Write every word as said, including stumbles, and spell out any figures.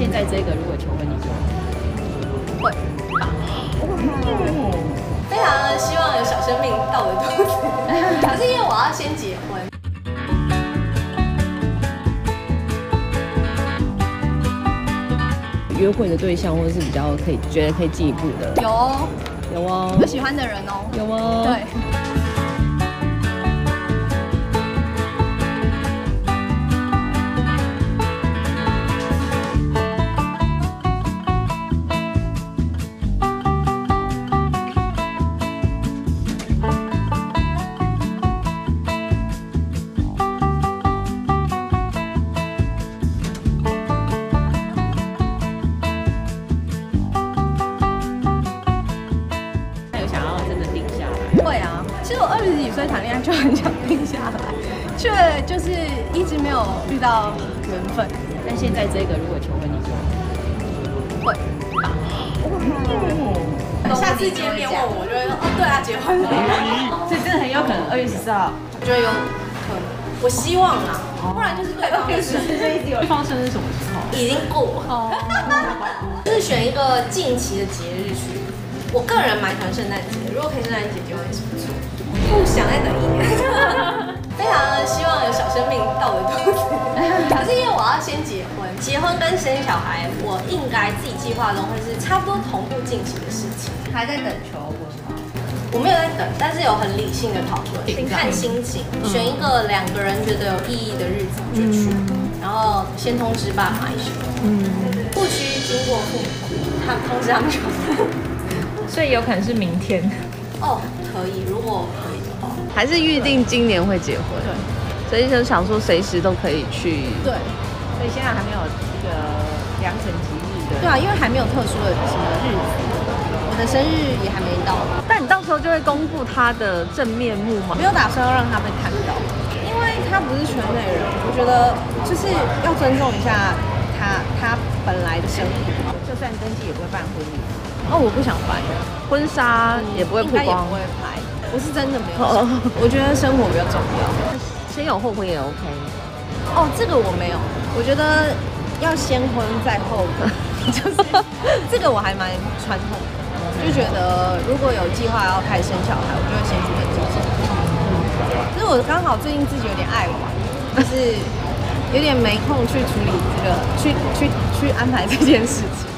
现在这个如果求婚，你就会。非常希望有小生命到我的肚子，可是因为我要先结婚。 约会的对象，或者是比较可以觉得可以进一步的， 有哦， 有哦， 有喜欢的人哦， 有哦， 对。会啊，其实我二十几岁谈恋爱就很想定下来，却就是一直没有遇到缘分。 但现在这个如果求婚，你就会。下次见面问我，就会说哦，对啊，结婚了。 所以真的很有可能二月十四号， 我觉得有可能，我希望啊，不然就是对方的生日。 对方生日什么时候？ 已经过哦，就是选一个近期的节日去。我个人蛮喜欢圣诞节，如果可以圣诞节结婚也是不错。不想再等一年，非常希望有小生命到我的肚子。可是因为我要先结婚，结婚跟生小孩，我应该自己计划中会是差不多同步进行的事情。 还在等求婚吗？ 我没有在等，但是有很理性的讨论，看心情，选一个两个人觉得有意义的日子就去，然后先通知爸妈一声，嗯，不需经过父母，他们通知他们就好。 所以有可能是明天哦，可以，如果可以的话， 还是预定今年会结婚？ 对， 所以就想说随时都可以去。 对， 所以现在还没有一个良辰吉日的。 对啊，因为还没有特殊的什么日子，我的生日也还没到。 但你到时候就会公布他的真面目吗？ 没有打算要让他被看到，因为他不是圈内人，我觉得就是要尊重一下他他本来的生活。 就算登记也不会办婚礼。 哦，我不想办， 婚纱也不会曝光， 也不会拍。我是真的没有想，我觉得生活比较重要。 先有后婚也 OK。 哦，这个我没有，我觉得要先婚再后婚，就是这个我还蛮传统的，就觉得如果有计划要开始生小孩，我就会先去登记结婚。可是我刚好最近自己有点爱玩，就是有点没空去处理这个，去去去安排这件事情。